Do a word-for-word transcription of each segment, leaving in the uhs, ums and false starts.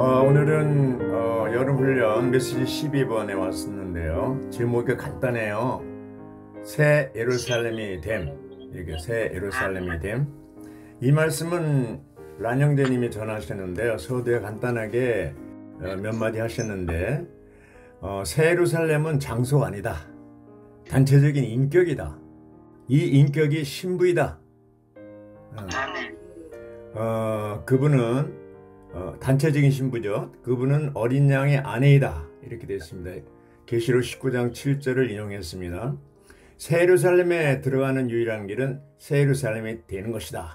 어, 오늘은 어, 여름훈련 메시지 십이 번에 왔었는데요. 제목이 간단해요. 새 예루살렘이 됨. 이게 새 예루살렘이 됨. 이 말씀은 란영대님이 전하셨는데요. 서두에 간단하게 어, 몇 마디 하셨는데 어, 새 예루살렘은 장소가 아니다. 단체적인 인격이다. 이 인격이 신부이다. 어, 어, 그분은 어, 단체적인 신부죠. 그분은 어린 양의 아내이다. 이렇게 되어 있습니다. 계시록 십구 장 칠 절을 인용했습니다. 새 예루살렘에 들어가는 유일한 길은 새 예루살렘이 되는 것이다.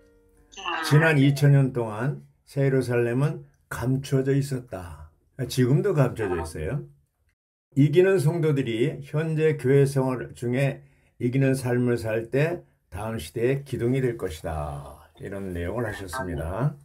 지난 이천 년 동안 새 예루살렘은 감춰져 있었다. 지금도 감춰져 있어요. 이기는 성도들이 현재 교회 생활 중에 이기는 삶을 살 때 다음 시대의 기둥이 될 것이다. 이런 내용을 하셨습니다.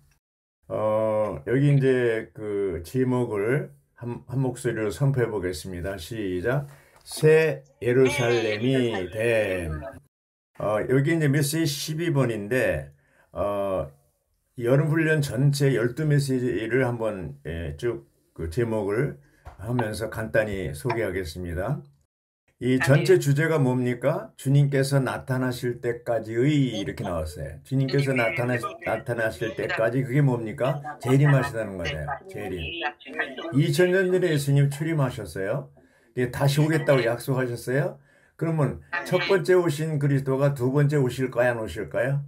어, 여기 이제 그 제목을 한, 한 목소리로 선포해 보겠습니다. 시작. 새 예루살렘이 됨. 어, 여기 이제 메시지 십이 번인데, 어, 여름훈련 전체 열두 메시지를 한번 예, 쭉 그 제목을 하면서 간단히 소개하겠습니다. 이 전체 주제가 뭡니까? 주님께서 나타나실 때까지의 이렇게 나왔어요. 주님께서 나타나, 나타나실 때까지 그게 뭡니까? 재림하시다는 거죠. 재림. 이천 년 전에 예수님 출임하셨어요. 다시 오겠다고 약속하셨어요. 그러면 첫 번째 오신 그리스도가 두 번째 오실까요? 안 오실까요?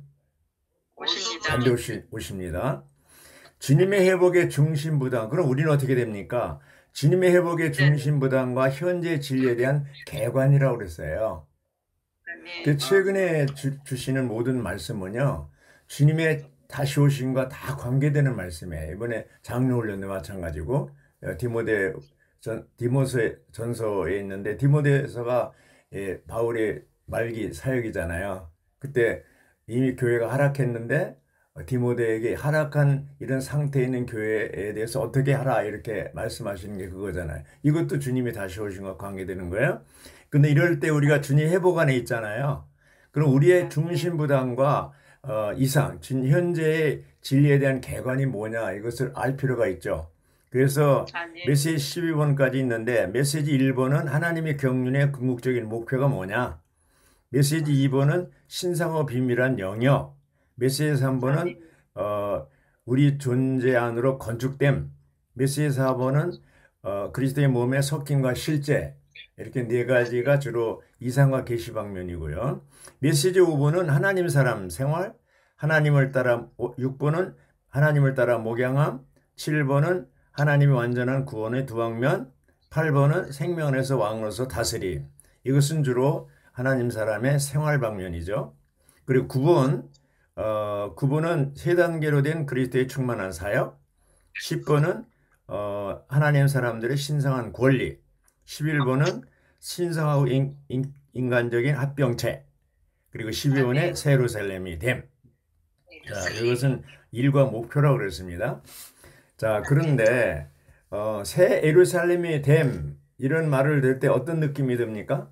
반대 오시, 오십니다. 주님의 회복의 중심부담. 그럼 우리는 어떻게 됩니까? 주님의 회복의 중심부담과 현재 진리에 대한 개관이라고 그랬어요. 그 최근에 주, 주시는 모든 말씀은요, 주님의 다시 오심과 다 관계되는 말씀이에요. 이번에 장로훈련도 마찬가지고, 디모데 전, 디모서 전서에 있는데, 디모데서가 예, 바울의 말기 사역이잖아요. 그때 이미 교회가 하락했는데, 디모데에게 하락한 이런 상태에 있는 교회에 대해서 어떻게 하라 이렇게 말씀하시는 게 그거잖아요. 이것도 주님이 다시 오신 것과 관계되는 거예요. 근데 이럴 때 우리가 주님 회복 안에 있잖아요. 그럼 우리의 중심부담과 어, 이상, 현재의 진리에 대한 개관이 뭐냐 이것을 알 필요가 있죠. 그래서 메시지 십이 번까지 있는데 메시지 일 번은 하나님의 경륜의 궁극적인 목표가 뭐냐. 메시지 이 번은 신상의 비밀한 영역. 메시지 삼 번은 어, 우리 존재 안으로 건축됨. 메시지 사 번은 어, 그리스도의 몸의 섞임과 실제. 이렇게 네 가지가 주로 이상과 계시 방면이고요. 메시지 오 번은 하나님 사람 생활. 하나님을 따라 육 번은 하나님을 따라 목양함. 칠 번은 하나님의 완전한 구원의 두 방면. 팔 번은 생명에서 왕으로서 다스림. 이것은 주로 하나님 사람의 생활 방면이죠. 그리고 구 번, 어, 구 번은 세 단계로 된 그리스도의 충만한 사역. 십 번은 어, 하나님 사람들의 신성한 권리. 십일 번은 신성하고 인, 인, 인간적인 합병체. 그리고 십이 번에 새 예루살렘이 됨. 자, 이것은 일과 목표라고 그랬습니다. 자, 그런데 어, 새 예루살렘이 됨 이런 말을 들 때 어떤 느낌이 듭니까?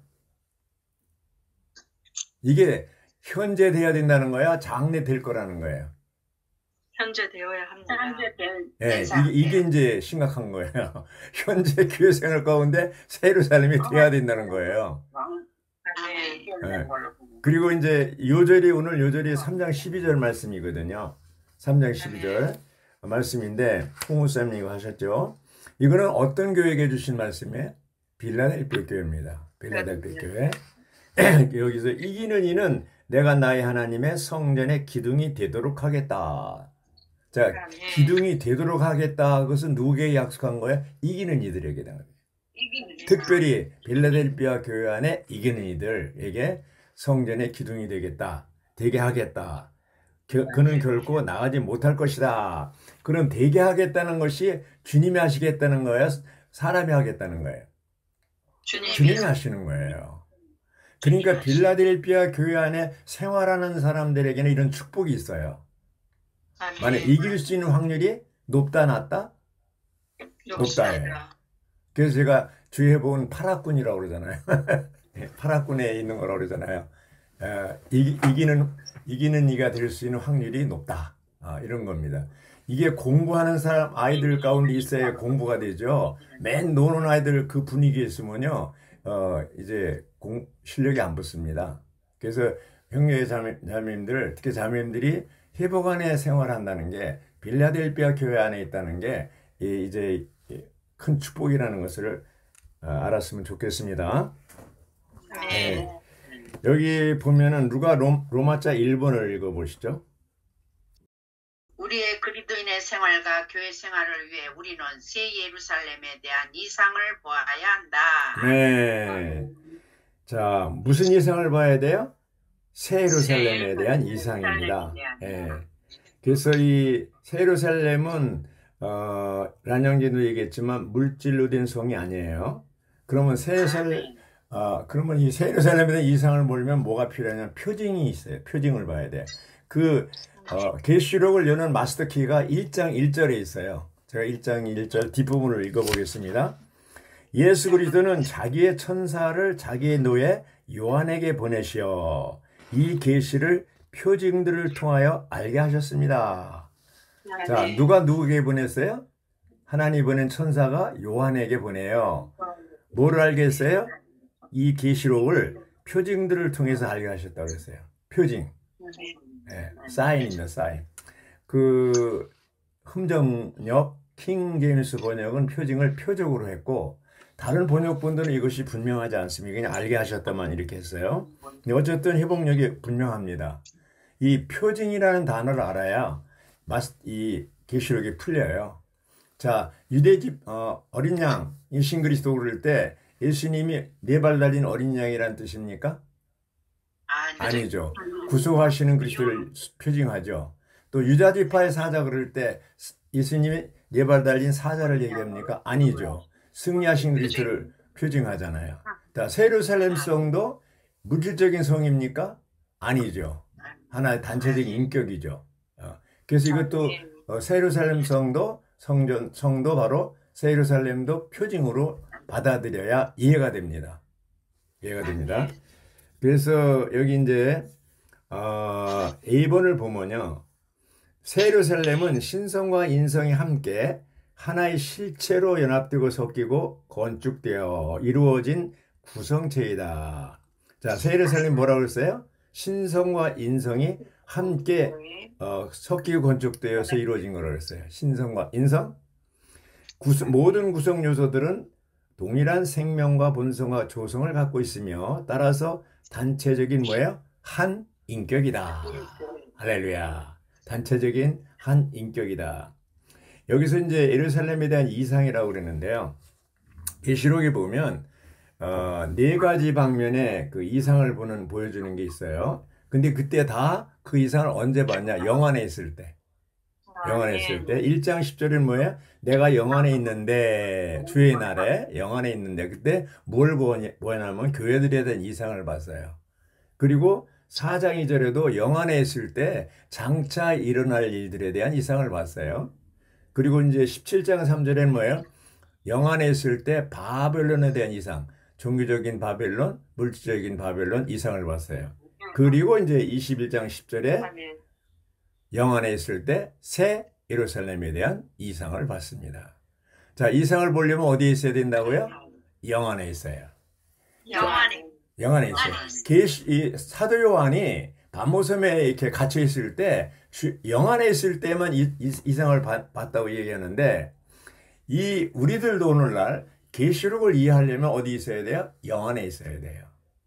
이게 현재 돼야 된다는 거야? 장래 될 거라는 거예요? 현재 되어야 합니다. 현재 될 네, 이게, 이게 이제 심각한 거예요. 현재 교회 생활 가운데 새 예루살렘이 돼야 된다는 거예요. 네. 그리고 이제 요절이 오늘 요절이 삼 장 십이 절 말씀이거든요. 삼 장 십이 절 말씀인데 홍우쌤이 이거 하셨죠. 이거는 어떤 교회에게 주신 말씀이에요? 빌라델피아 교회입니다. 빌라델피아 교회. 여기서 이기는 이는 내가 나의 하나님의 성전의 기둥이 되도록 하겠다. 자, 기둥이 되도록 하겠다. 그것은 누구에게 약속한 거예요? 이기는 이들에게. 특별히 빌라델피아 교회 안에 이기는 이들에게 성전의 기둥이 되겠다. 되게 하겠다. 겨, 그는 결코 나가지 못할 것이다. 그럼 되게 하겠다는 것이 주님이 하시겠다는 거예요? 사람이 하겠다는 거예요? 주님이, 주님이 하시는 거예요. 그러니까 빌라델피아 교회 안에 생활하는 사람들에게는 이런 축복이 있어요. 만약 이길 수 있는 확률이 높다 낮다? 높다예요. 그래서 제가 주위에 본 파락군이라고 그러잖아요. 파락군에 있는 거라고 그러잖아요. 에, 이, 이기는 이기는 이가 될 수 있는 확률이 높다. 아, 이런 겁니다. 이게 공부하는 사람 아이들 가운데 있어야 공부가 되죠. 맨 노는 아이들 그 분위기에 있으면요, 어 이제 공 실력이 안 붙습니다. 그래서 형제의 자매, 자매님들, 특히 자매님들이 회복 안에 생활한다는 게 빌라델피아 교회 안에 있다는 게 이- 이제 큰 축복이라는 것을 어, 알았으면 좋겠습니다. 네. 네. 여기 보면은 누가 로, 로마자 일 번을 읽어보시죠. 우리의 그리스도인의 생활과 교회 생활을 위해 우리는 새 예루살렘에 대한 이상을 보아야 한다. 네. 자, 무슨 이상을 봐야 돼요? 새 예루살렘에 대한 이상입니다. 예. 그래서 이 새 예루살렘은 어, 란영진도 얘기했지만 물질로 된 성이 아니에요. 그러면 새 예루살렘 아, 그러면 이 새 예루살렘에 대한 이상을 보려면 뭐가 필요하냐면 표징이 있어요. 표징을 봐야 돼. 그 어, 계시록을 여는 마스터 키가 일 장 일 절에 있어요. 제가 일 장 일 절 뒷부분을 읽어보겠습니다. 예수 그리스도는 자기의 천사를 자기의 노예 요한에게 보내시어 이 계시를 표징들을 통하여 알게 하셨습니다. 자, 누가 누구에게 보냈어요? 하나님 보낸 천사가 요한에게 보내요. 뭐를 알게 했어요? 이 계시록을 표징들을 통해서 알게 하셨다고 했어요. 표징. 네, 사인입니다. 사인. 그 흠정역 킹 제임스 번역은 표징을 표적으로 했고 다른 번역본들은 이것이 분명하지 않습니다. 그냥 알게 하셨다만 이렇게 했어요. 어쨌든 회복력이 분명합니다. 이 표징이라는 단어를 알아야 이 계시록이 풀려요. 자, 유대집 어, 어린 양, 이 신그리스도 그럴 때 예수님이 네 발 달린 어린 양이란 뜻입니까? 아니죠. 구속하시는 그리스도를 표징하죠. 또 유다지파의 사자 그럴 때 예수님이 네 발 달린 사자를 얘기합니까? 아니죠. 승리하신 그리스도를 표징하잖아요. 자, 새 예루살렘 성도 물질적인 성입니까? 아니죠. 하나의 단체적인 인격이죠. 어, 그래서 이것도 어, 새 예루살렘 성도 성전 성도 바로 새 예루살렘도 표징으로 받아들여야 이해가 됩니다. 이해가 됩니다. 그래서 여기 이제 어, 에이 번을 보면요. 새 예루살렘은 신성과 인성이 함께 하나의 실체로 연합되고 섞이고 건축되어 이루어진 구성체이다. 자, 새 예루살렘 뭐라고 그랬어요? 신성과 인성이 함께 어, 섞이고 건축되어서 이루어진 거라고 그랬어요. 신성과 인성? 구성, 모든 구성 요소들은 동일한 생명과 본성과 조성을 갖고 있으며 따라서 단체적인 뭐예요? 한 인격이다. 할렐루야. 단체적인 한 인격이다. 여기서 이제 예루살렘에 대한 이상이라고 그러는데요. 계시록에 보면 어, 네 가지 방면에 그 이상을 보는 보여주는 게 있어요. 근데 그때 다 그 이상을 언제 봤냐? 영안에 있을 때. 영안에 있을 때 일 장 십 절은 뭐예요? 내가 영안에 있는데 주의 날에 영안에 있는데 그때 뭘 보냐면 교회들에 대한 이상을 봤어요. 그리고 사 장 이 절에도 영안에 있을 때 장차 일어날 일들에 대한 이상을 봤어요. 그리고 이제 십칠 장 삼 절에는 뭐예요? 영안에 있을 때 바벨론에 대한 이상, 종교적인 바벨론, 물질적인 바벨론 이상을 봤어요. 그리고 이제 이십일 장 십 절에 영안에 있을 때 새 예루살렘에 대한 이상을 봤습니다. 자, 이상을 보려면 어디에 있어야 된다고요? 영안에 있어요. 영안에. 영안에 있어요. 계시, 이 사도 요한이 반모섬에 이렇게 갇혀 있을 때 영안에 있을 때만 이, 이, 이상을 봤, 봤다고 얘기하는데 이 우리들도 오늘날 계시록을 이해하려면 어디 있어야 돼요? 영안에 있어야 돼요.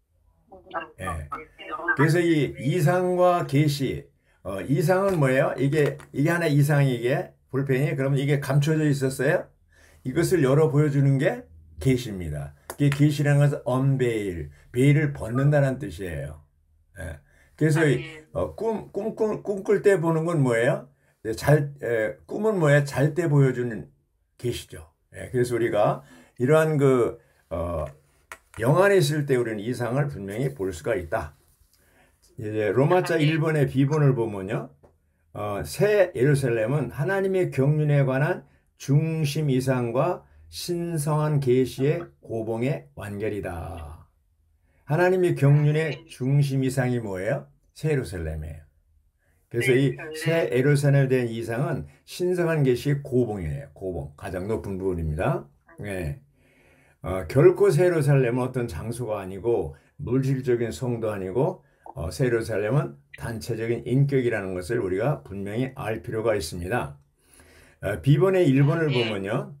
예. 그래서 이 이상과 계시, 어, 이상은 뭐예요? 이게 이게 하나 이상이 이게 볼펜이 그러면 이게 감춰져 있었어요? 이것을 열어 보여주는 게 계시입니다. 이게 계시라는 것은 언베일, 베일을 벗는다는 뜻이에요. 예. 그래서 어, 꿈, 꿈, 꿈, 꿈꿀 때 보는 건 뭐예요? 잘, 에, 꿈은 뭐예요? 잘 때 보여주는 계시죠. 예. 그래서 우리가 이러한 그 어, 영안에 있을 때 우리는 이상을 분명히 볼 수가 있다. 이제 로마자 일 번의 비본을 보면요. 어, 새 예루살렘은 하나님의 경륜에 관한 중심 이상과 신성한 계시의 고봉의 완결이다. 하나님의 경륜의 중심 이상이 뭐예요? 새 예루살렘이에요. 그래서 이 새 예루살렘에 대한 이상은 신성한 계시의 고봉이에요. 고봉. 가장 높은 부분입니다. 예. 어, 결코 새 예루살렘은 어떤 장소가 아니고 물질적인 성도 아니고 어, 새 예루살렘은 단체적인 인격이라는 것을 우리가 분명히 알 필요가 있습니다. 어, 비번의 일 번을 보면요.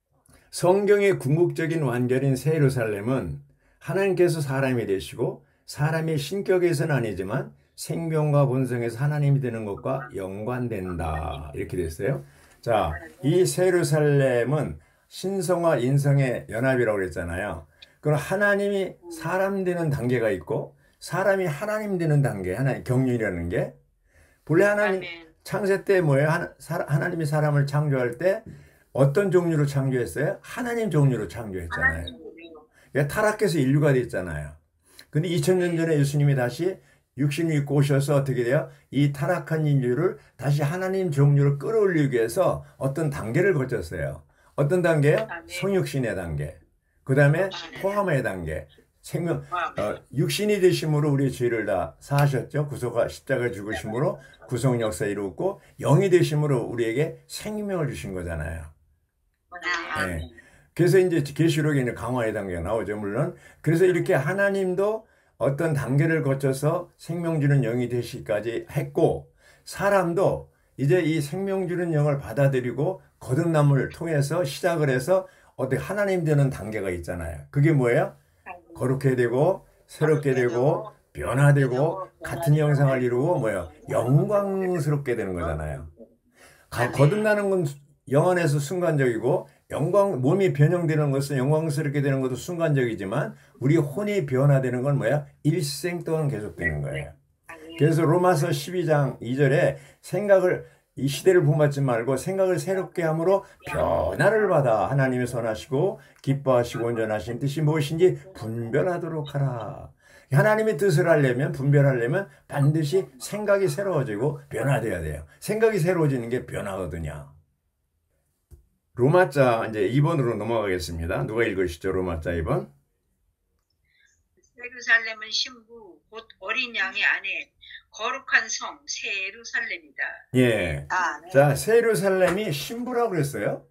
성경의 궁극적인 완결인 새 예루살렘은 하나님께서 사람이 되시고 사람의 신격에서는 아니지만 생명과 본성에서 하나님이 되는 것과 연관된다. 이렇게 됐어요. 자, 이 새 예루살렘은 신성과 인성의 연합이라고 그랬잖아요. 그럼 하나님이 사람 되는 단계가 있고 사람이 하나님 되는 단계, 하나님 경륜이라는 게 본래 하나님 창세 때 뭐예요? 하나, 사, 하나님이 사람을 창조할 때 어떤 종류로 창조했어요? 하나님 종류로 창조했잖아요. 그러니까 타락해서 인류가 됐잖아요. 근데 이천 년 전에 예수님이 다시 육신을 입고 오셔서 어떻게 돼요? 이 타락한 인류를 다시 하나님 종류로 끌어올리기 위해서 어떤 단계를 거쳤어요. 어떤 단계요? 성육신의 단계. 그 다음에 포함의 단계. 생명, 어, 육신이 되심으로 우리의 죄를 다 사하셨죠. 구속하 십자가 죽으심으로 구속 역사 이루었고 영이 되심으로 우리에게 생명을 주신 거잖아요. 네. 그래서 이제 계시록에 이제 강화의 단계가 나오죠, 물론. 그래서 이렇게 하나님도 어떤 단계를 거쳐서 생명 주는 영이 되시기까지 했고, 사람도 이제 이 생명 주는 영을 받아들이고 거듭남을 통해서 시작을 해서 어떻게 하나님 되는 단계가 있잖아요. 그게 뭐예요? 거룩해 되고 새롭게 되고 변화되고 같은 형상을 이루고 뭐예요? 영광스럽게 되는 거잖아요. 거듭나는 건 영안에서 순간적이고 영광 몸이 변형되는 것은 영광스럽게 되는 것도 순간적이지만 우리 혼이 변화되는 건 뭐야? 일생 동안 계속되는 거예요. 그래서 로마서 십이 장 이 절에 생각을 이 시대를 본받지 말고 생각을 새롭게 함으로 변화를 받아 하나님의 선하시고 기뻐하시고 온전하신 뜻이 무엇인지 분별하도록 하라. 하나님의 뜻을 하려면 분별하려면 반드시 생각이 새로워지고 변화돼야 돼요. 생각이 새로워지는 게 변화거든요. 로마자 이제 이 번으로 넘어가겠습니다. 누가 읽으시죠? 로마자 이 번. 예루살렘은 신부 곧 어린 양의 아내 거룩한 성 새 예루살렘이다. 예. 아, 네. 자, 새 예루살렘이 신부라고 그랬어요.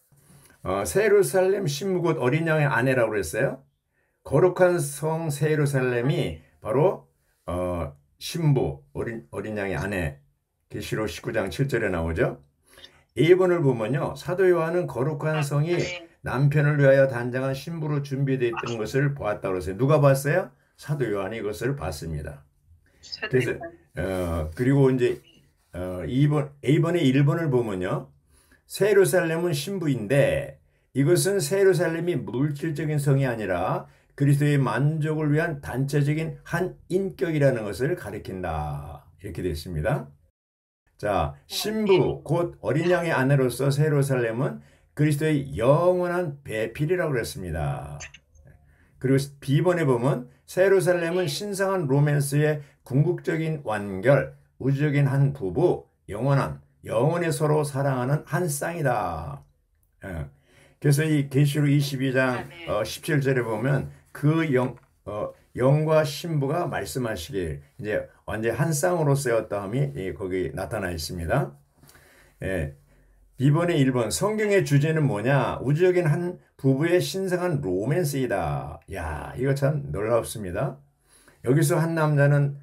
어, 새 예루살렘 신부 곧 어린 양의 아내라고 그랬어요. 거룩한 성 새 예루살렘이 바로 어, 신부 어린 어린 양의 아내. 계시록 십구 장 칠 절에 나오죠. 이 번을 보면요. 사도 요한은 거룩한 성이 남편을 위하여 단장한 신부로 준비되어 있던 것을 보았다고 그랬어요. 누가 봤어요? 사도 요한이 이것을 봤습니다. 그래서 어, 그리고 이제 어, 이 번 이 번의 일 번을 보면요. 새 예루살렘은 신부인데 이것은 새 예루살렘이 물질적인 성이 아니라 그리스도의 만족을 위한 단체적인 한 인격이라는 것을 가리킨다. 이렇게 되어 있습니다. 자, 신부 곧 어린 양의 아내로서 새 예루살렘은 그리스도의 영원한 배필이라고 그랬습니다. 그리고 비번에 보면 새 예루살렘은 신성한 로맨스의 궁극적인 완결, 우주적인 한 부부, 영원한, 영원히 서로 사랑하는 한 쌍이다. 예. 그래서 이 계시록 이십이 장 어, 십칠 절에 보면 그 영, 어, 영과 신부가 말씀하시길 이제 완전 한 쌍으로서의 어떠함이 거기 나타나 있습니다. 예. 이번에 일 번 성경의 주제는 뭐냐? 우주적인 한 부부의 신성한 로맨스이다. 야, 이거 참 놀랍습니다. 여기서 한 남자는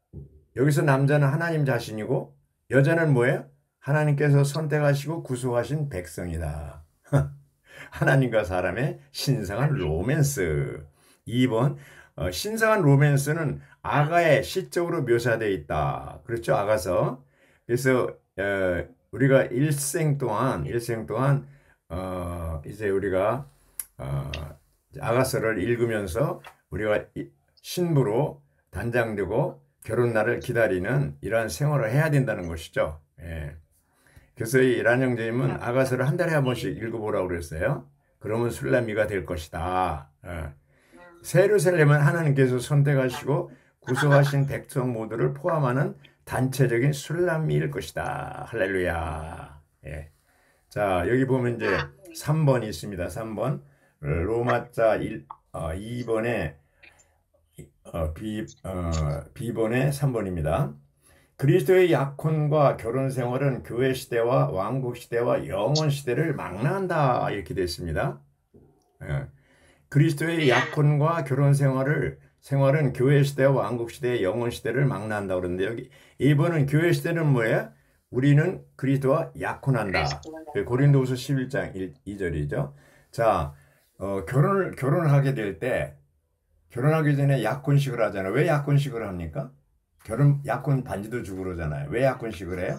여기서 남자는 하나님 자신이고 여자는 뭐예요? 하나님께서 선택하시고 구속하신 백성이다. 하나님과 사람의 신성한 로맨스. 이 번 어, 신성한 로맨스는 아가의 시적으로 묘사되어 있다. 그렇죠? 아가서. 그래서 어, 우리가 일생 동안 일생 동안 어, 이제 우리가 어, 아가서를 읽으면서 우리가 신부로 단장되고 결혼날을 기다리는 이러한 생활을 해야 된다는 것이죠. 예. 그래서 이 란영재님은 아가서를 한 달에 한 번씩 읽어보라고 그랬어요. 그러면 술람미가 될 것이다. 예. 새 예루살렘은 하나님께서 선택하시고 구속하신 백성 모두를 포함하는 단체적인 술람미일 것이다. 할렐루야. 예. 자, 여기 보면 이제 삼 번이 있습니다. 삼 번. 로마자 일, 어, 이 번에 어, 비, 어, 비번에 삼 번입니다. 그리스도의 약혼과 결혼 생활은 교회 시대와 왕국 시대와 영원 시대를 망라한다 이렇게 됐습니다. 예. 그리스도의 약혼과 결혼 생활을 생활은 교회 시대와 왕국 시대의 영원 시대를 망라한다 그러는데 여기 일 번은 교회 시대는 뭐예요? 우리는 그리스도와 약혼한다. 고린도후서 십일 장 이 절이죠. 자, 어, 결혼을 결혼을 하게 될 때 결혼하기 전에 약혼식을 하잖아요. 왜 약혼식을 합니까? 결혼 약혼 반지도 주고 그러잖아요. 왜 약혼식을 해요?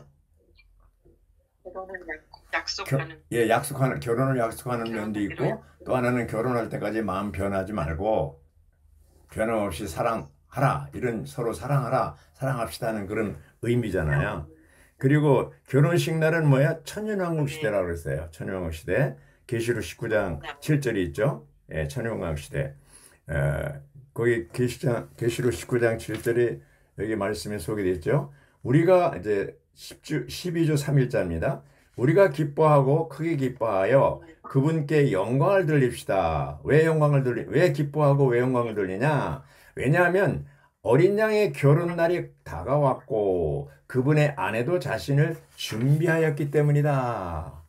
결혼을 겨, 약속하는 예, 약속하는 결혼을 약속하는 면도 결혼하기로 있고 약속. 또 하나는 결혼할 때까지 마음 변하지 말고 변함없이 사랑하라. 이런 서로 사랑하라. 사랑합시다는 그런 의미잖아요. 그리고 결혼식 날은 뭐야? 천년왕국 시대라고 그랬어요. 천년왕국 시대. 계시록 십구 장 칠 절이 있죠. 예, 천년왕국 시대. 에, 거기 계시장 계시록 십구 장 칠 절이 여기 말씀에 소개되어 있죠. 우리가 이제 십 주 십이 주 삼 일자입니다. 우리가 기뻐하고 크게 기뻐하여 그분께 영광을 돌립시다. 왜 영광을 돌리, 왜 기뻐하고 왜 영광을 돌리냐? 왜냐하면 어린 양의 결혼 날이 다가왔고 그분의 아내도 자신을 준비하였기 때문이다.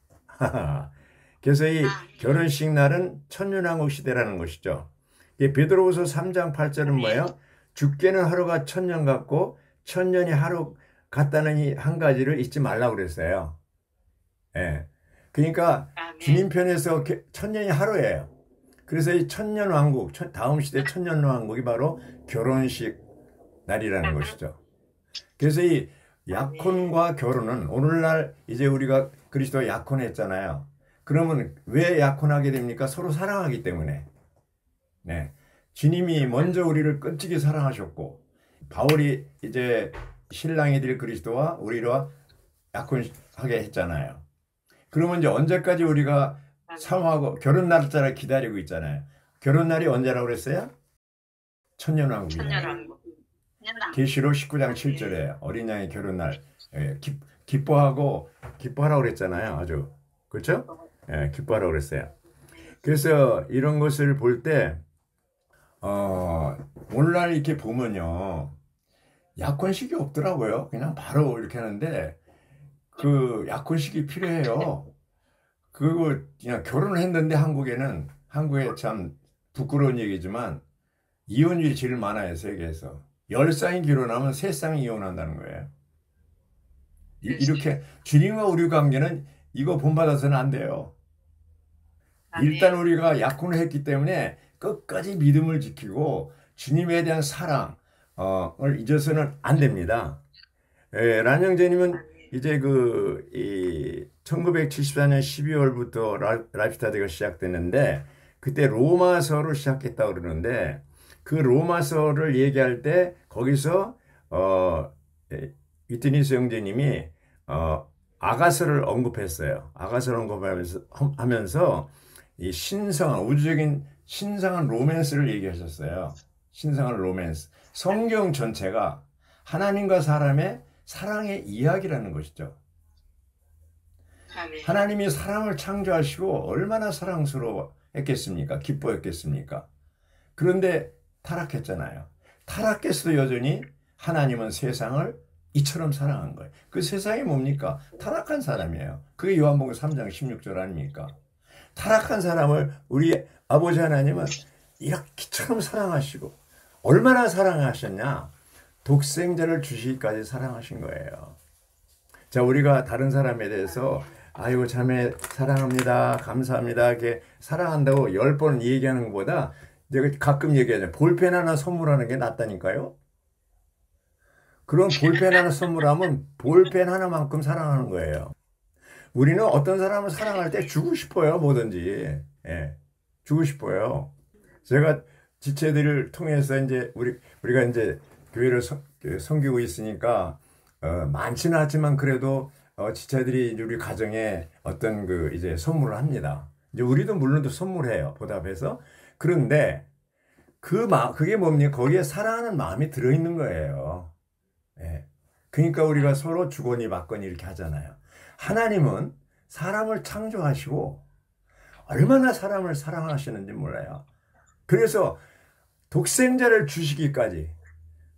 그래서 이 결혼식 날은 천년왕국 시대라는 것이죠. 베드로후서 삼 장 팔 절은 뭐예요? 죽게는 하루가 천년 같고 천년이 하루 같다는 이 한 가지를 잊지 말라고 그랬어요. 예. 그러니까 주님 편에서 천년이 하루예요. 그래서 이 천년왕국, 다음 시대 천년왕국이 바로 결혼식 날이라는 것이죠. 그래서 이 약혼과 결혼은 오늘날 이제 우리가 그리스도와 약혼했잖아요. 그러면 왜 약혼하게 됩니까? 서로 사랑하기 때문에. 네. 주님이 먼저 우리를 끈질기 사랑하셨고 바울이 이제 신랑이 될 그리스도와 우리와 약혼하게 했잖아요. 그러면 이제 언제까지 우리가 사모하고 결혼 날짜를 기다리고 있잖아요. 결혼 날이 언제라고 그랬어요? 천년왕국이잖아요. 계시록 십구 장 칠 절에 어린 양의 결혼 날 예, 기, 기뻐하고 기뻐하라고 그랬잖아요. 아주 그렇죠? 예, 기뻐하라고 그랬어요. 그래서 이런 것을 볼 때 어, 오늘날 이렇게 보면요. 약혼식이 없더라고요. 그냥 바로 이렇게 하는데 그 약혼식이 필요해요. 그리고 그냥 결혼을 했는데 한국에는 한국에 참 부끄러운 얘기지만 이혼율이 제일 많아요. 세계에서. 열 쌍이 결혼하면 세 쌍이 이혼한다는 거예요. 이, 이렇게 주님과 우리 관계는 이거 본받아서는 안 돼요. 일단 우리가 약혼을 했기 때문에 끝까지 믿음을 지키고 주님에 대한 사랑을 잊어서는 안 됩니다. 예, 란영재님은 이제 그, 이, 천구백칠십사 년 십이 월부터 라이프 스타디가 시작됐는데, 그때 로마서로 시작했다고 그러는데, 그 로마서를 얘기할 때, 거기서, 어, 위트니스 형제님이, 어, 아가서를 언급했어요. 아가서를 언급하면서, 하면서, 이 신성한, 우주적인 신성한 로맨스를 얘기하셨어요. 신성한 로맨스. 성경 전체가 하나님과 사람의 사랑의 이야기라는 것이죠. 하나님이 사람을 창조하시고 얼마나 사랑스러웠겠습니까? 기뻐했겠습니까? 그런데 타락했잖아요. 타락했어도 여전히 하나님은 세상을 이처럼 사랑한 거예요. 그 세상이 뭡니까? 타락한 사람이에요. 그게 요한복음 삼 장 십육 절 아닙니까? 타락한 사람을 우리 아버지 하나님은 이렇게처럼 사랑하시고 얼마나 사랑하셨냐? 독생자를 주시기까지 사랑하신 거예요. 자, 우리가 다른 사람에 대해서 아이고 자매 사랑합니다, 감사합니다 이렇게 사랑한다고 열 번 얘기하는 것보다 내가 가끔 얘기하잖아요. 볼펜 하나 선물하는 게 낫다니까요. 그런 볼펜 하나 선물하면 볼펜 하나만큼 사랑하는 거예요. 우리는 어떤 사람을 사랑할 때 주고 싶어요. 뭐든지. 예, 주고 싶어요. 제가 지체들을 통해서 이제 우리, 우리가 이제 교회를 성, 섬기고 있으니까 어, 많지는 않지만 그래도 어, 지체들이 우리 가정에 어떤 그 이제 선물을 합니다. 이제 우리도 물론 또 선물해요. 보답해서. 그런데 그 마, 그게 뭡니까? 거기에 사랑하는 마음이 들어있는 거예요. 예. 그러니까 우리가 서로 주거니 받거니 이렇게 하잖아요. 하나님은 사람을 창조하시고 얼마나 사람을 사랑하시는지 몰라요. 그래서 독생자를 주시기까지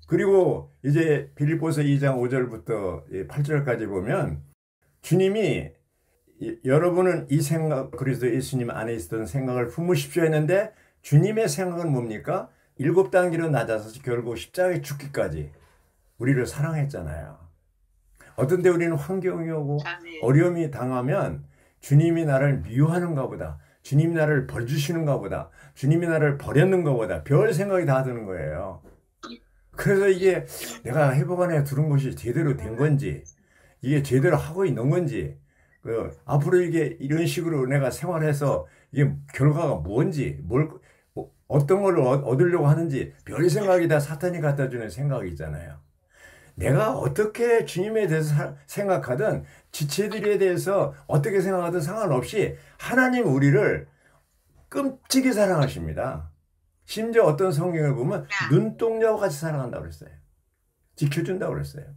그리고 이제 빌립보서 이 장 오 절부터 팔 절까지 보면 주님이 여러분은 이 생각, 그리스도 예수님 안에 있었던 생각을 품으십시오 했는데 주님의 생각은 뭡니까? 일곱 단계로 낮아서 결국 십자가에 죽기까지 우리를 사랑했잖아요. 어떤 때 우리는 환경이 오고 어려움이 당하면 주님이 나를 미워하는가 보다, 주님이 나를 벌주시는가 보다, 주님이 나를 버렸는가 보다 별 생각이 다 드는 거예요. 그래서 이게 내가 회복 안에 들은 것이 제대로 된 건지, 이게 제대로 하고 있는 건지, 그 앞으로 이게 이런 식으로 내가 생활해서 이게 결과가 뭔지, 뭘 뭐, 어떤 걸 얻으려고 하는지 별 생각이 다 사탄이 갖다 주는 생각이 있잖아요. 내가 어떻게 주님에 대해서 사, 생각하든 지체들에 대해서 어떻게 생각하든 상관없이 하나님 우리를 끔찍이 사랑하십니다. 심지어 어떤 성경을 보면 눈동자와 같이 사랑한다고 그랬어요. 지켜준다고 그랬어요.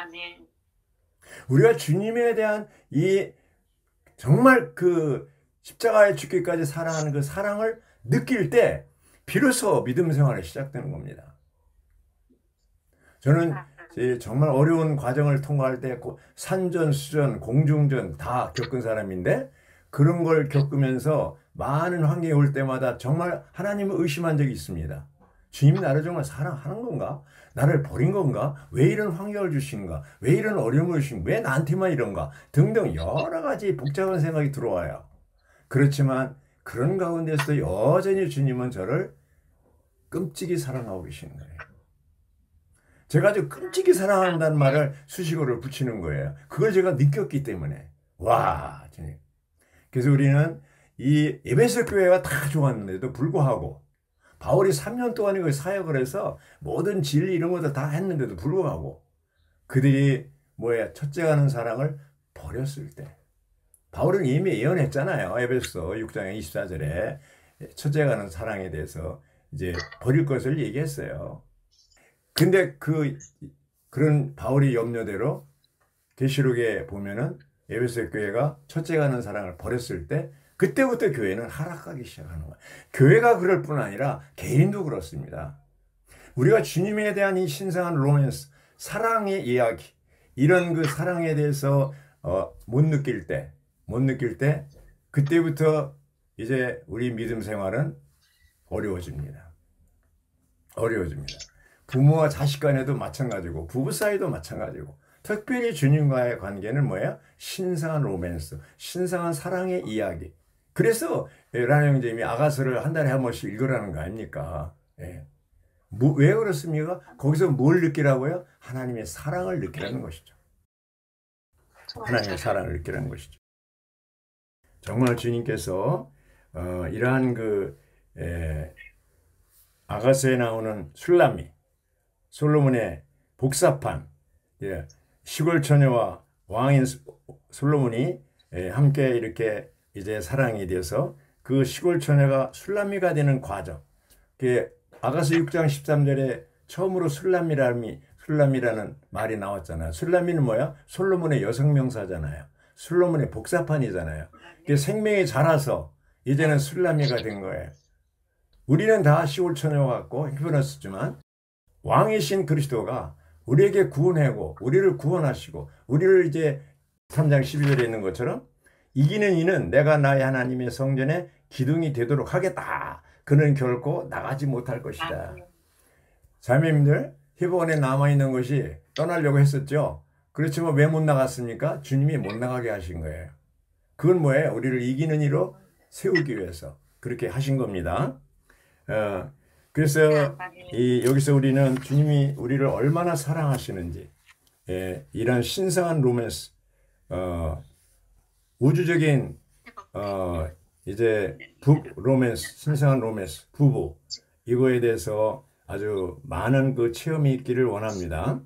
우리가 주님에 대한 이 정말 그 십자가에 죽기까지 사랑하는 그 사랑을 느낄 때 비로소 믿음 생활이 시작되는 겁니다. 저는 정말 어려운 과정을 통과할 때 산전, 수전, 공중전 다 겪은 사람인데 그런 걸 겪으면서 많은 환경이 올 때마다 정말 하나님을 의심한 적이 있습니다. 주님이 나를 정말 사랑하는 건가? 나를 버린 건가? 왜 이런 환경을 주시는가? 왜 이런 어려움을 주시는가? 왜 나한테만 이런가? 등등 여러 가지 복잡한 생각이 들어와요. 그렇지만 그런 가운데서도 여전히 주님은 저를 끔찍이 사랑하고 계시는 거예요. 제가 아주 끔찍이 사랑한다는 말을 수식어를 붙이는 거예요. 그걸 제가 느꼈기 때문에. 와, 주님. 그래서 우리는 이 에베소 교회가 다 좋았는데도 불구하고 바울이 삼 년 동안 그 사역을 해서 모든 진리 이런 것들 다 했는데도 불구하고 그들이 뭐야 첫째 가는 사랑을 버렸을 때 바울은 이미 예언했잖아요. 에베소 육 장 이십사 절에 첫째 가는 사랑에 대해서 이제 버릴 것을 얘기했어요. 근데 그 그런 바울의 염려대로 계시록에 보면은 에베소 교회가 첫째 가는 사랑을 버렸을 때 그때부터 교회는 하락하기 시작하는 거예요. 교회가 그럴 뿐 아니라 개인도 그렇습니다. 우리가 주님에 대한 이 신성한 로맨스, 사랑의 이야기, 이런 그 사랑에 대해서 어, 못 느낄 때, 못 느낄 때 그때부터 이제 우리 믿음 생활은 어려워집니다. 어려워집니다. 부모와 자식 간에도 마찬가지고 부부 사이도 마찬가지고 특별히 주님과의 관계는 뭐예요? 신성한 로맨스, 신성한 사랑의 이야기. 그래서 라나 형제님이 아가서를 한 달에 한 번씩 읽으라는 거 아닙니까? 예. 뭐, 왜 그렇습니까? 거기서 뭘 느끼라고요? 하나님의 사랑을 느끼라는 것이죠. 하나님의 사랑을 느끼라는 것이죠. 정말 주님께서 어, 이러한 그 에, 아가서에 나오는 술람미, 솔로몬의 복사판, 예, 시골 처녀와 왕인 솔로몬이 예, 함께 이렇게 이제 사랑이 돼서 그 시골 처녀가 술람미가 되는 과정. 그 아가서 육 장 십삼 절에 처음으로 술람미라는, 술람미라는 말이 나왔잖아요. 술람미는 뭐야? 솔로몬의 여성 명사잖아요. 솔로몬의 복사판이잖아요. 생명이 자라서 이제는 술람미가 된 거예요. 우리는 다 시골 처녀 같고 힘들었지만 왕이신 그리스도가 우리에게 구원하고 우리를 구원하시고 우리를 이제 삼 장 십이 절에 있는 것처럼 이기는 이는 내가 나의 하나님의 성전에 기둥이 되도록 하겠다. 그는 결코 나가지 못할 것이다. 자매님들, 회복원에 남아있는 것이 떠나려고 했었죠. 그렇지만 왜 못 나갔습니까? 주님이 못 나가게 하신 거예요. 그건 뭐예요? 우리를 이기는 이로 세우기 위해서 그렇게 하신 겁니다. 어, 그래서 이, 여기서 우리는 주님이 우리를 얼마나 사랑하시는지, 예, 이런 신성한 로맨스, 어, 우주적인 어, 이제 부 로맨스, 신성한 로맨스, 부부 이거에 대해서 아주 많은 그 체험이 있기를 원합니다.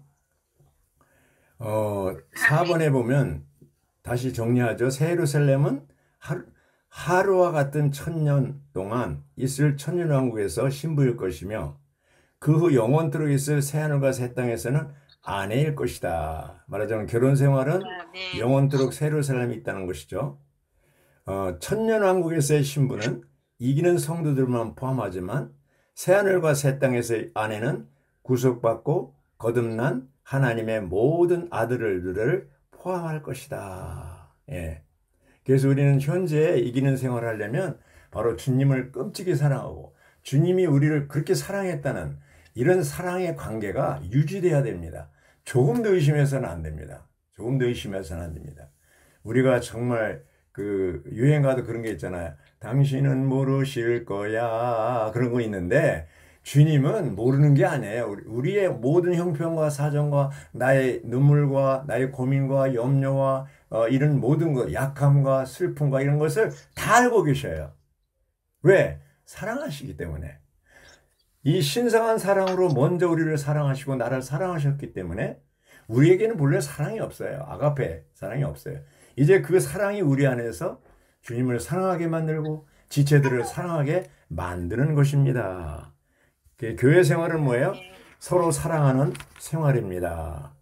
어, 사 번에 보면 다시 정리하죠. 새 예루살렘은 하루, 하루와 같은 천년 동안 있을 천년왕국에서 신부일 것이며 그 후 영원토록 있을 새하늘과 새 땅에서는 아내일 것이다. 말하자면 결혼 생활은 영원토록 새 예루살렘이 있다는 것이죠. 어, 천년왕국에서의 신부는 이기는 성도들만 포함하지만 새하늘과 새 땅에서의 아내는 구속받고 거듭난 하나님의 모든 아들들을 포함할 것이다. 예. 그래서 우리는 현재 이기는 생활을 하려면 바로 주님을 끔찍이 사랑하고 주님이 우리를 그렇게 사랑했다는 이런 사랑의 관계가 유지돼야 됩니다. 조금 더 의심해서는 안 됩니다. 조금 더 의심해서는 안 됩니다. 우리가 정말 그 유행가도 그런 게 있잖아요. 당신은 모르실 거야. 그런 거 있는데 주님은 모르는 게 아니에요. 우리의 모든 형편과 사정과 나의 눈물과 나의 고민과 염려와 어, 이런 모든 것, 약함과 슬픔과 이런 것을 다 알고 계셔요. 왜? 사랑하시기 때문에. 이 신성한 사랑으로 먼저 우리를 사랑하시고 나를 사랑하셨기 때문에 우리에게는 본래 사랑이 없어요. 아가페 사랑이 없어요. 이제 그 사랑이 우리 안에서 주님을 사랑하게 만들고 지체들을 사랑하게 만드는 것입니다. 교회 생활은 뭐예요? 서로 사랑하는 생활입니다.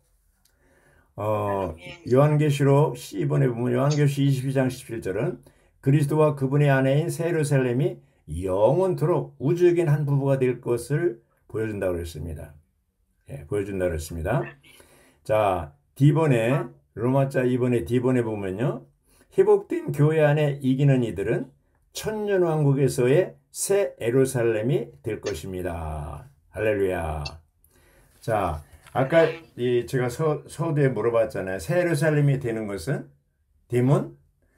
어, 요한계시록 십이 번에 보면 요한계시 이십이 장 십칠 절은 그리스도와 그분의 아내인 새 예루살렘이 영원토록 우주적인 한 부부가 될 것을 보여준다고 그랬습니다. 예, 보여준다고 그랬습니다. 자, D번에 로마자 이 번에 D번에 보면요. 회복된 교회 안에 이기는 이들은 천년왕국에서의 새 예루살렘이 될 것입니다. 할렐루야. 자, 아까 이 제가 서, 서두에 물어봤잖아요. 새 예루살렘이 되는 것은 되면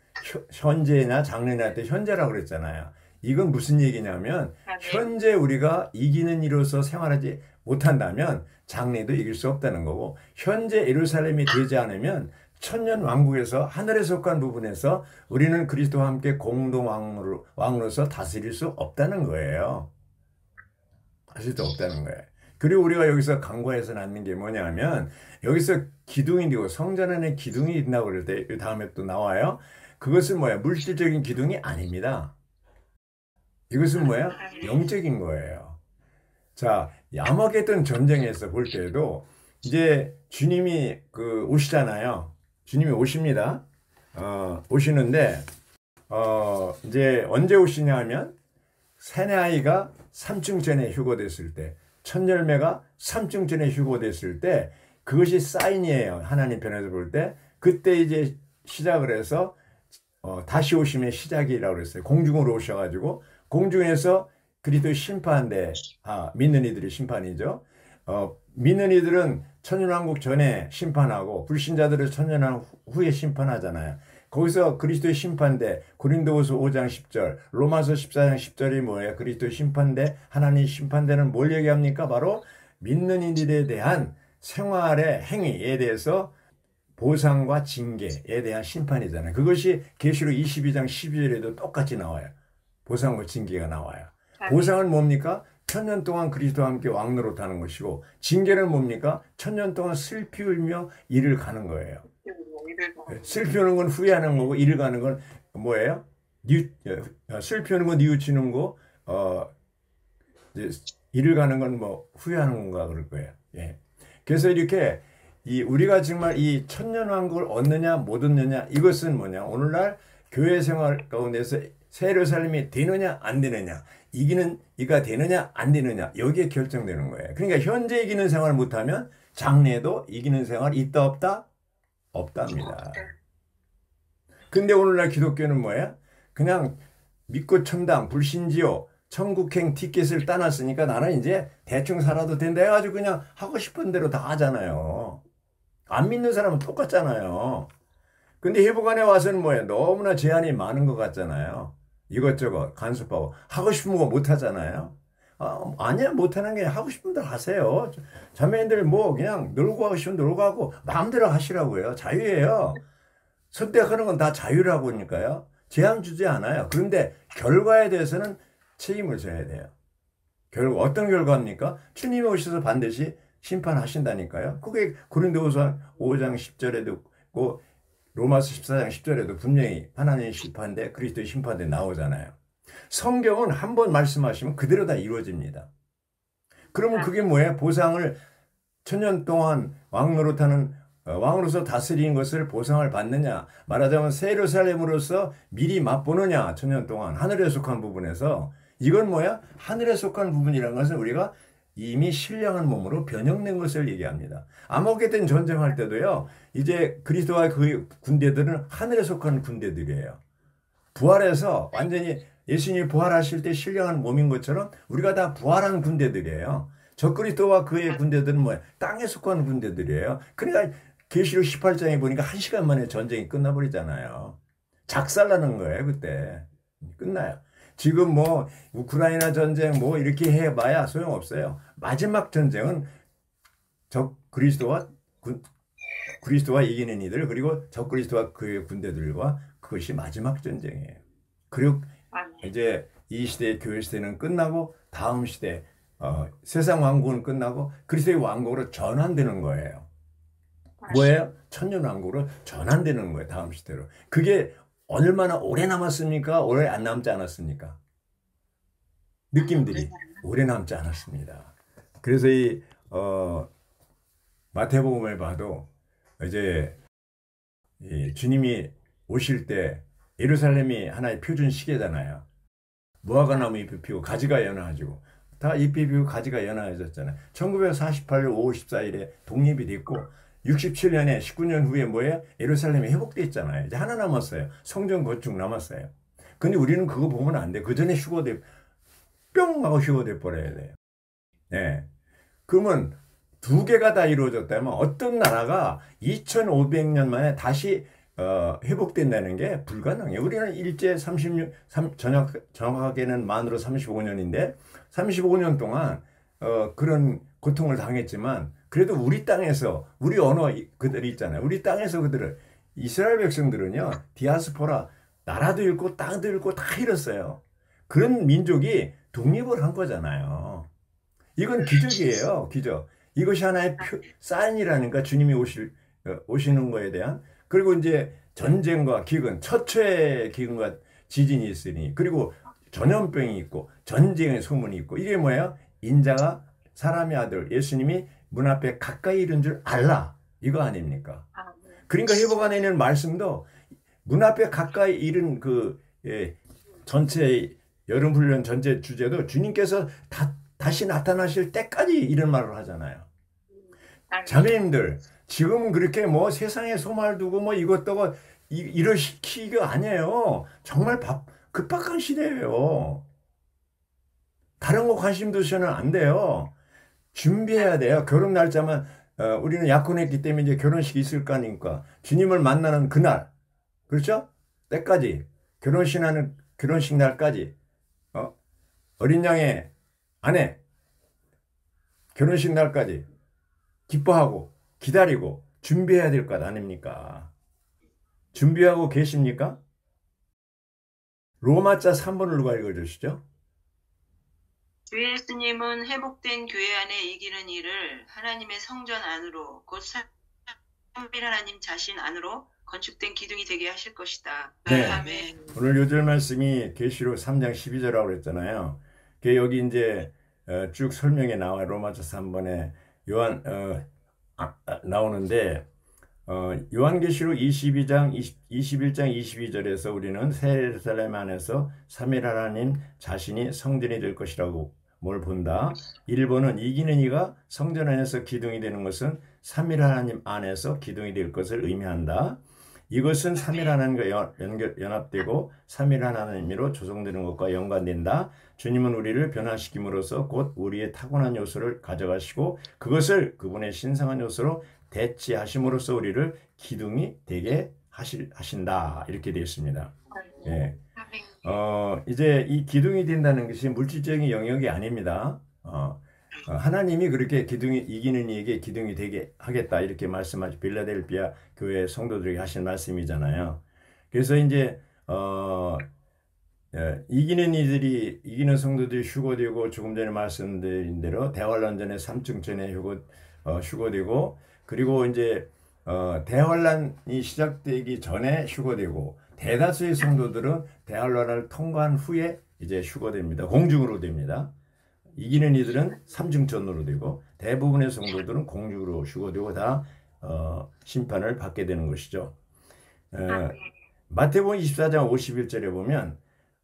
현재나 장래나 할 때 현재라고 그랬잖아요. 이건 무슨 얘기냐면 현재 우리가 이기는 이로서 생활하지 못한다면 장래도 이길 수 없다는 거고 현재 예루살렘이 되지 않으면 천년 왕국에서 하늘에 속한 부분에서 우리는 그리스도와 함께 공동 왕으로, 왕으로서 다스릴 수 없다는 거예요. 다스릴 수 없다는 거예요. 그리고 우리가 여기서 간과해서 낳는 게 뭐냐면 여기서 기둥이 되고 성전 안에 기둥이 있다고 그럴 때 다음에 또 나와요. 그것은 뭐야? 물질적인 기둥이 아닙니다. 이것은 뭐야? 영적인 거예요. 자, 야마게돈 전쟁에서 볼 때도 이제 주님이 그 오시잖아요. 주님이 오십니다. 어, 오시는데 어, 이제 언제 오시냐 하면 새내 아이가 삼층전에 휴거됐을 때, 첫 열매가 삼층전에 휴거됐을 때 그것이 사인이에요. 하나님 편에서 볼 때 그때 이제 시작을 해서 어, 다시 오심의 시작이라고 그랬어요. 공중으로 오셔가지고 공중에서 그리스도의 심판대, 아, 믿는 이들이 심판이죠. 어, 믿는 이들은 천년왕국 전에 심판하고 불신자들은 천년왕국 후에 심판하잖아요. 거기서 그리스도의 심판대, 고린도후서 오 장 십 절, 로마서 십사 장 십 절이 뭐예요? 그리스도의 심판대, 하나님 심판대는 뭘 얘기합니까? 바로 믿는 이들에 대한 생활의 행위에 대해서 보상과 징계에 대한 심판이잖아요. 그것이 계시록 이십이 장 십이 절에도 똑같이 나와요. 보상과 징계가 나와요. 보상은 뭡니까? 천년 동안 그리스도와 함께 왕노릇하는 것이고 징계는 뭡니까? 천년 동안 슬피 울며 이를 가는 거예요. 슬피 우는 건 후회하는 거고 이를 가는 건 뭐예요? 뉘, 슬피 우는 건 뉘우치는 거, 어, 이를 가는 건 뭐 후회하는 건가 그럴 거예요. 예. 그래서 이렇게 이 우리가 정말 이 천년왕국을 얻느냐 못 얻느냐 이것은 뭐냐? 오늘날 교회 생활 가운데서 새 예루살렘이 되느냐 안 되느냐, 이기는 이가 되느냐 안 되느냐, 여기에 결정되는 거예요. 그러니까 현재 이기는 생활을 못하면 장래에도 이기는 생활 있다 없다? 없답니다. 근데 오늘날 기독교는 뭐야? 그냥 믿고 천당 불신지요 천국행 티켓을 따놨으니까 나는 이제 대충 살아도 된다 해가지고 그냥 하고 싶은 대로 다 하잖아요. 안 믿는 사람은 똑같잖아요. 근데 회복안에 와서는 뭐예요? 너무나 제한이 많은 것 같잖아요. 이것저것 간섭하고 하고 싶은 거 못 하잖아요. 아, 아니야, 못하는 게 하고 싶은 대로 하세요. 자매님들 뭐 그냥 놀고 하고 싶으면 놀고 하고 마음대로 하시라고요. 자유예요. 선택하는 건 다 자유라고 하니까요. 제한 주지 않아요. 그런데 결과에 대해서는 책임을 져야 돼요. 결과 어떤 결과입니까? 주님이 오셔서 반드시 심판하신다니까요. 그게 고린도후서 오 장 십 절에도 있고 로마서 십사 장 십 절에도 분명히 하나님의 심판대, 그리스도의 심판대 나오잖아요. 성경은 한 번 말씀하시면 그대로 다 이루어집니다. 그러면 그게 뭐예요? 보상을 천년 동안 왕노릇하는 왕으로서 다스리는 것을 보상을 받느냐, 말하자면 새 예루살렘으로서 미리 맛보느냐, 천년 동안 하늘에 속한 부분에서. 이건 뭐야? 하늘에 속한 부분이라는 것은 우리가 이미 신령한 몸으로 변형된 것을 얘기합니다. 아모게돈 전쟁할 때도요. 이제 그리스도와 그 군대들은 하늘에 속한 군대들이에요. 부활해서 완전히 예수님이 부활하실 때 신령한 몸인 것처럼 우리가 다 부활한 군대들이에요. 적그리스도와 그의 군대들은 뭐야? 땅에 속한 군대들이에요. 그러니까 계시록 십팔 장에 보니까 한 시간 만에 전쟁이 끝나버리잖아요. 작살나는 거예요, 그때. 끝나요. 지금 뭐 우크라이나 전쟁 뭐 이렇게 해봐야 소용없어요. 마지막 전쟁은 적 그리스도와 군, 그리스도와 이기는 이들 그리고 적 그리스도와 그의 군대들과 그것이 마지막 전쟁이에요. 그리고 이제 이 시대의 교회 시대는 끝나고 다음 시대 어, 세상 왕국은 끝나고 그리스도의 왕국으로 전환되는 거예요. 뭐예요? 천년 왕국으로 전환되는 거예요. 다음 시대로. 그게 얼마나 오래 남았습니까? 오래 안 남지 않았습니까? 느낌들이 오래 남지 않았습니다. 그래서 이 어, 마태복음을 봐도 이제 이 주님이 오실 때 예루살렘이 하나의 표준 시계잖아요. 무화과 나무 잎이 피고 가지가 연화해지고 다 잎이 피고 가지가 연화해졌잖아요. 천구백사십팔 년 오월 십사일에 독립이 됐고 육십칠 년에 십구 년 후에 뭐예요? 예루살렘이 회복돼 있잖아요. 이제 하나 남았어요. 성전 건축 남았어요. 근데 우리는 그거 보면 안 돼. 그 전에 휴거돼 뿅 하고 휴거돼 버려야 돼요. 네. 그러면 두 개가 다 이루어졌다면 어떤 나라가 이천오백 년 만에 다시 어, 회복된다는 게 불가능해요. 우리는 일제 삼십육, 삼, 정확, 정확하게는 만으로 삼십오 년인데 삼십오 년 동안 어, 그런 고통을 당했지만 그래도 우리 땅에서 우리 언어 그들이 있잖아요. 우리 땅에서 그들을 이스라엘 백성들은요. 디아스포라 나라도 잃고 땅도 잃고 다 잃었어요. 그런 민족이 독립을 한 거잖아요. 이건 기적이에요. 기적. 이것이 하나의 표, 사인이라니까 주님이 오실, 오시는 거에 대한. 그리고 이제 전쟁과 기근, 처처의 기근과 지진이 있으니, 그리고 전염병이 있고, 전쟁의 소문이 있고, 이게 뭐예요? 인자가 사람의 아들, 예수님이 문 앞에 가까이 이른 줄 알라. 이거 아닙니까? 그러니까 회복안에 있는 말씀도 문 앞에 가까이 이른 그, 예, 전체 여름훈련 전체 주제도 주님께서 다, 다시 나타나실 때까지 이런 말을 하잖아요. 자매님들, 지금 그렇게 뭐 세상에 소망을 두고 뭐 이것저것 이러시키기가 아니에요. 정말 바, 급박한 시대예요. 다른 거 관심 두시면 안 돼요. 준비해야 돼요. 결혼 날짜만 어, 우리는 약혼했기 때문에 이제 결혼식이 있을 거 아닙니까? 주님을 만나는 그날, 그렇죠? 때까지 결혼식 하는 결혼식 날까지 어? 어린 양의 아내 결혼식 날까지 기뻐하고 기다리고 준비해야 될 것 아닙니까? 준비하고 계십니까? 로마자 삼 번을 누가 읽어주시죠? 주 예수님은 회복된 교회 안에 이기는 일을 하나님의 성전 안으로 곧 삼위 하나님 자신 안으로 건축된 기둥이 되게 하실 것이다. 네. 아멘. 오늘 요절 말씀이 계시록 삼 장 십이 절이라고 그랬잖아요. 여기 이제 쭉 설명에 나와 로마서 삼 번에 요한 어, 아, 아, 나오는데 어, 요한계시록 이십이 장 이십일 장 이십이 절에서 우리는 새 예루살렘 안에서 삼위 하나님 자신이 성전이 될 것이라고 뭘 본다. 일 번은 이기는 이가 성전 안에서 기둥이 되는 것은 삼위 하나님 안에서 기둥이 될 것을 의미한다. 이것은 삼위 하나님과 연결, 연합되고 삼위 하나님으로 조성되는 것과 연관된다. 주님은 우리를 변화시킴으로써 곧 우리의 타고난 요소를 가져가시고 그것을 그분의 신성한 요소로 대치하심으로써 우리를 기둥이 되게 하실, 하신다. 이렇게 되어 있습니다. 예. 어, 이제 이 기둥이 된다는 것이 물질적인 영역이 아닙니다. 어, 어, 하나님이 그렇게 기둥이 이기는 이에게 기둥이 되게 하겠다 이렇게 말씀하시 빌라델피아 교회 성도들에게 하신 말씀이잖아요. 그래서 이제 어, 예, 이기는 이들이 이기는 성도들이 휴거되고 조금 전에 말씀드린 대로 대환란전에 삼층 전에 휴거 어, 휴거되고 그리고 이제 어, 대환란이 시작되기 전에 휴거되고 대다수의 성도들은 대환란을 통과한 후에 이제 휴거됩니다. 공중으로 됩니다. 이기는 이들은 삼중전으로 되고 대부분의 성도들은 공중으로 휴거되고 다 어, 심판을 받게 되는 것이죠. 어, 마태복음 이십사 장 오십일 절에 보면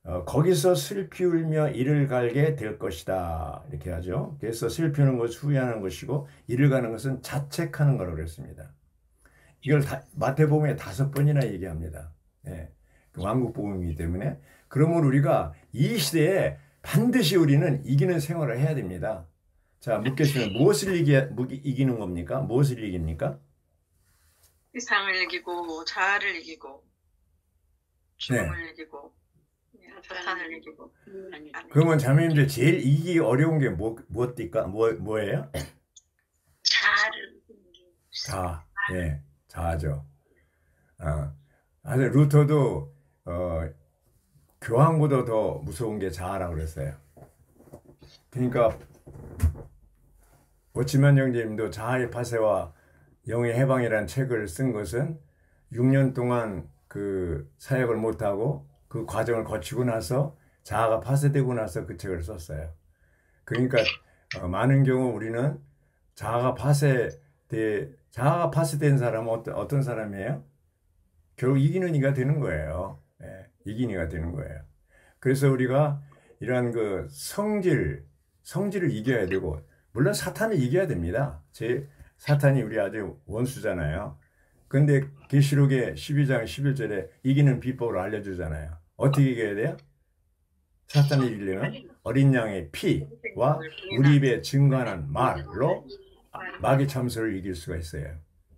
어, 거기서 슬피 울며 이를 갈게 될 것이다. 이렇게 하죠. 그래서 슬피 우는 것은 후회하는 것이고 이를 가는 것은 자책하는 거라고 그랬습니다. 이걸 다, 마태복음에 다섯 번이나 얘기합니다. 예, 그 왕국복음이기 때문에. 그러면 우리가 이 시대에 반드시 우리는 이기는 생활을 해야 됩니다. 자, 묻겠습니다. 무엇을 이기, 이기는 겁니까? 무엇을 이깁니까? 세상을 이기고 자아를 이기고 죽음을 이기고 사탄을 이기고. 그러면 자매님들 제일 이기기 어려운 게 뭐, 무엇일까? 뭐, 뭐예요? 자아를 자, 예, 자아죠. 아, 아주 루터도 어, 교황보다 더 무서운 게 자아라고 그랬어요. 그러니까 오치만 형제님도 자아의 파쇄와 영의 해방이라는 책을 쓴 것은 육 년 동안 그 사역을 못하고 그 과정을 거치고 나서 자아가 파쇄되고 나서 그 책을 썼어요. 그러니까 어, 많은 경우 우리는 자아가 파쇄돼 자아가 파쇄된 사람은 어떤, 어떤 사람이에요? 결국 이기는 이가 되는 거예요. 예, 이기는 이가 되는 거예요. 그래서 우리가 이러한 그 성질, 성질을 이겨야 되고, 물론 사탄을 이겨야 됩니다. 제 사탄이 우리 아주 원수잖아요. 근데 계시록의 십이 장 십일 절에 이기는 비법을 알려주잖아요. 어떻게 이겨야 돼요? 사탄을 이기려면 어린 양의 피와 우리 입에 증거하는 말로 마귀 참소를 이길 수가 있어요.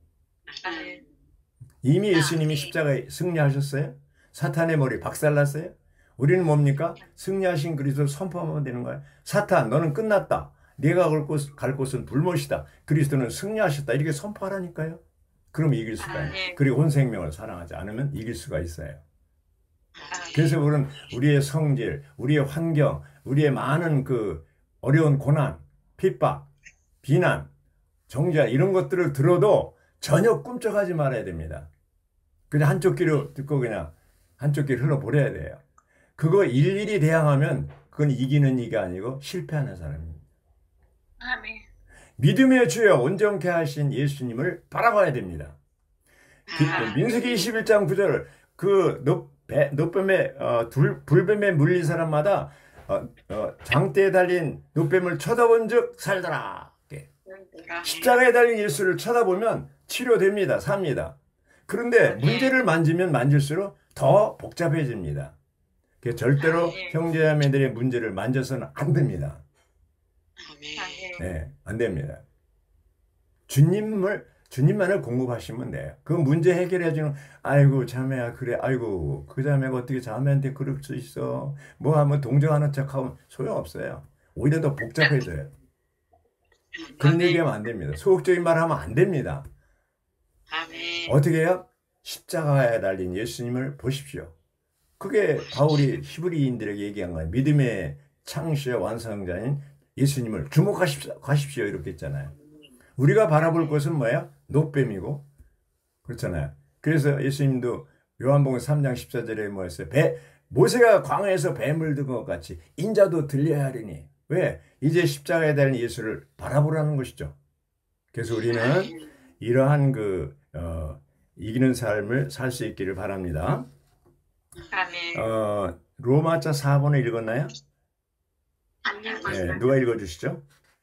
이미 예수님이 십자가에 승리하셨어요? 사탄의 머리 박살났어요? 우리는 뭡니까? 승리하신 그리스도를 선포하면 되는 거예요. 사탄, 너는 끝났다. 네가 갈, 곳, 갈 곳은 불못이다. 그리스도는 승리하셨다. 이렇게 선포하라니까요. 그럼 이길 수가 있어요. 그리고 온 생명을 사랑하지 않으면 이길 수가 있어요. 그래서 우리는 우리의 성질, 우리의 환경, 우리의 많은 그 어려운 고난, 핍박, 비난, 정죄 이런 것들을 들어도 전혀 꿈쩍하지 말아야 됩니다. 그냥 한쪽 귀로 듣고 그냥 한쪽 귀로 흘러버려야 돼요. 그거 일일이 대항하면 그건 이기는 이가 아니고 실패하는 사람입니다. 아멘. 믿음의 주여 온전케 하신 예수님을 바라봐야 됩니다. 아, 민수기 이십일 장 구 절 그 노뱀에 어, 불뱀에 물린 사람마다 어, 어, 장대에 달린 노뱀을 쳐다본 즉 살더라. 십자가에 달린 예수를 쳐다보면 치료됩니다. 삽니다. 그런데 문제를 만지면 만질수록 더 복잡해집니다. 절대로 형제자매들의 문제를 만져서는 안 됩니다. 네, 안 됩니다. 주님을 주님만을 공급하시면 돼요. 그 문제 해결해 주는 아이고 자매야 그래 아이고 그 자매가 어떻게 자매한테 그럴 수 있어 뭐 하면 동정하는 척하면 소용없어요. 오히려 더 복잡해져요. 그런 얘기하면 안 됩니다. 소극적인 말 하면 안 됩니다. 어떻게 해요? 십자가에 달린 예수님을 보십시오. 그게 바울이 히브리인들에게 얘기한 거예요. 믿음의 창시와 완성자인 예수님을 주목하십시오 이렇게 했잖아요. 우리가 바라볼 것은 뭐예요? 노뱀이고 그렇잖아요. 그래서 예수님도 요한복음 삼 장 십사 절에 뭐였어요? 배, 모세가 광야에서 뱀을 든 것 같이 인자도 들려야 하리니 왜? 이제 십자가에 달린 예수를 바라보라는 것이죠. 그래서 우리는 이러한 그 어, 이기는 삶을 살 수 있기를 바랍니다. 어, 로마자 사 번을 읽었나요? 네, 누가 읽어주시죠?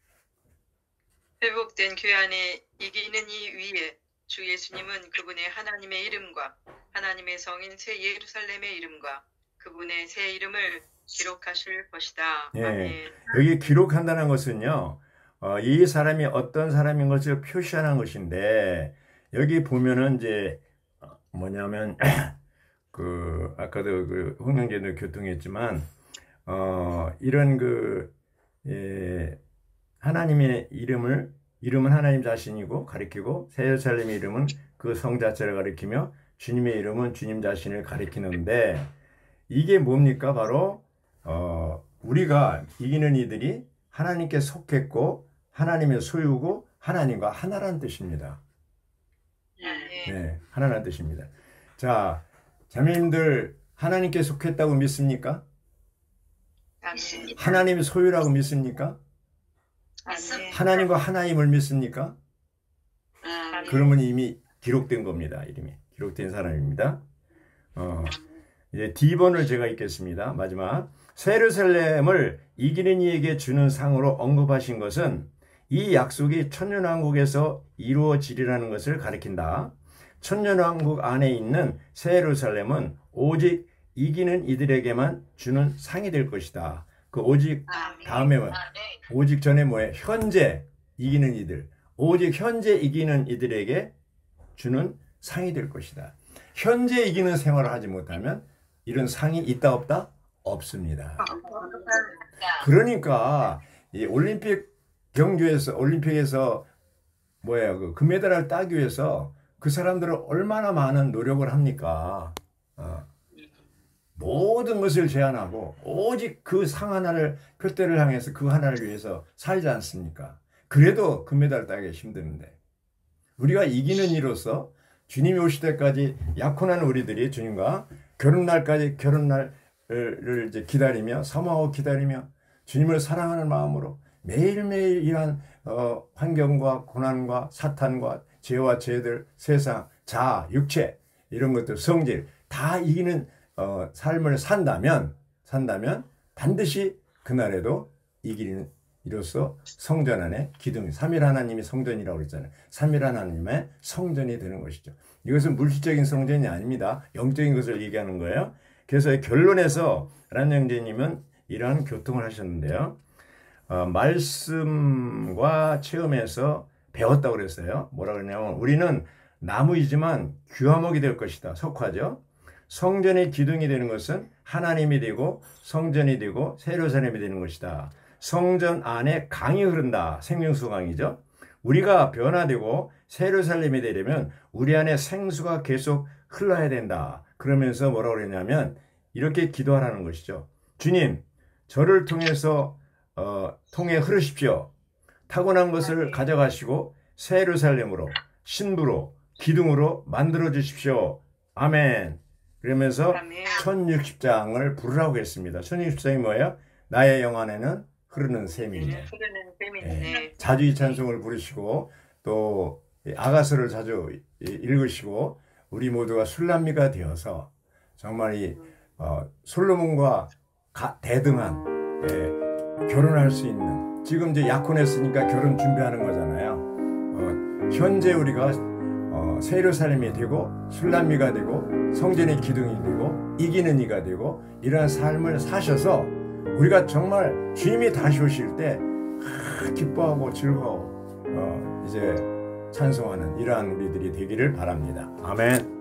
회복된 교회 안에 이기는 이 위에 주 예수님은 그분의 하나님의 이름과 하나님의 성인 새 예루살렘의 이름과 그분의 새 이름을 기록하실 것이다. 예, 여기 기록한다는 것은요, 어, 이 사람이 어떤 사람인 것을 표시하는 것인데 여기 보면은 이제 뭐냐면 그 아까도 그 홍영재도 교통했지만 어, 이런 그 예, 하나님의 이름을 이름은 하나님 자신이고 가리키고 새 예루살렘의 이름은 그 성 자체를 가리키며 주님의 이름은 주님 자신을 가리키는데 이게 뭡니까? 바로 어, 우리가 이기는 이들이 하나님께 속했고 하나님의 소유고 하나님과 하나라는 뜻입니다. 네, 하나라는 뜻입니다. 자, 자매님들 하나님께 속했다고 믿습니까? 하나님의 소유라고 믿습니까? 하나님과 하나님을 믿습니까? 그러면 이미 기록된 겁니다. 이름이 기록된 사람입니다. 어, 이제 D번을 제가 읽겠습니다. 마지막. 새 예루살렘을 이기는 이에게 주는 상으로 언급하신 것은 이 약속이 천년왕국에서 이루어지리라는 것을 가리킨다. 천년왕국 안에 있는 새 예루살렘은 오직 이기는 이들에게만 주는 상이 될 것이다. 그 오직 다음에 뭐 오직 전에 뭐예요? 현재 이기는 이들. 오직 현재 이기는 이들에게 주는 상이 될 것이다. 현재 이기는 생활을 하지 못하면 이런 상이 있다 없다? 없습니다. 그러니까 이 올림픽 경주에서 올림픽에서 뭐예요? 그 금메달을 따기 위해서 그 사람들은 얼마나 많은 노력을 합니까? 어. 모든 것을 제한하고 오직 그 상 하나를 표대를 향해서 그 하나를 위해서 살지 않습니까? 그래도 금메달 따기 힘드는데 우리가 이기는 이로써 주님이 오실 때까지 약혼한 우리들이 주님과 결혼날까지 결혼날을 이제 기다리며 사모하고 기다리며 주님을 사랑하는 마음으로 매일매일 이러한 어, 환경과 고난과 사탄과 죄와 죄들, 세상, 자아, 육체 이런 것들, 성질 다 이기는 어, 삶을 산다면 산다면 반드시 그날에도 이기는 이로써 성전 안에 기둥이 삼일 하나님이 성전이라고 그랬잖아요. 삼일 하나님의 성전이 되는 것이죠. 이것은 물질적인 성전이 아닙니다. 영적인 것을 얘기하는 거예요. 그래서 결론에서 란영재님은 이러한 교통을 하셨는데요. 어, 말씀과 체험에서 배웠다고 그랬어요. 뭐라 그러냐면 우리는 나무이지만 귀화목이 될 것이다. 석화죠. 성전의 기둥이 되는 것은 하나님이 되고 성전이 되고 새 예루살렘이 되는 것이다. 성전 안에 강이 흐른다. 생명수 강이죠. 우리가 변화되고 새 예루살렘이 되려면 우리 안에 생수가 계속 흘러야 된다. 그러면서 뭐라고 그랬냐면 이렇게 기도하라는 것이죠. 주님, 저를 통해서 어, 통해 흐르십시오. 타고난 것을 가져가시고 새 예루살렘으로 신부로 기둥으로 만들어 주십시오. 아멘. 그러면서 천육십 장을 부르라고 했습니다. 천육십 장이 뭐예요? 나의 영 안에는 흐르는 샘이네. 네. 자주 이 찬송을 부르시고 또 아가서를 자주 읽으시고 우리 모두가 술람미가 되어서 정말 이 어, 솔로몬과 가, 대등한 예, 결혼할 수 있는 지금 이제 약혼했으니까 결혼 준비하는 거잖아요. 어, 현재 우리가 어, 새 예루살렘이 되고 술람미가 되고 성전의 기둥이 되고 이기는 이가 되고 이러한 삶을 사셔서 우리가 정말 주님이 다시 오실 때 아, 기뻐하고 즐거워 어, 이제 찬송하는 이러한 우리들이 되기를 바랍니다. 아멘.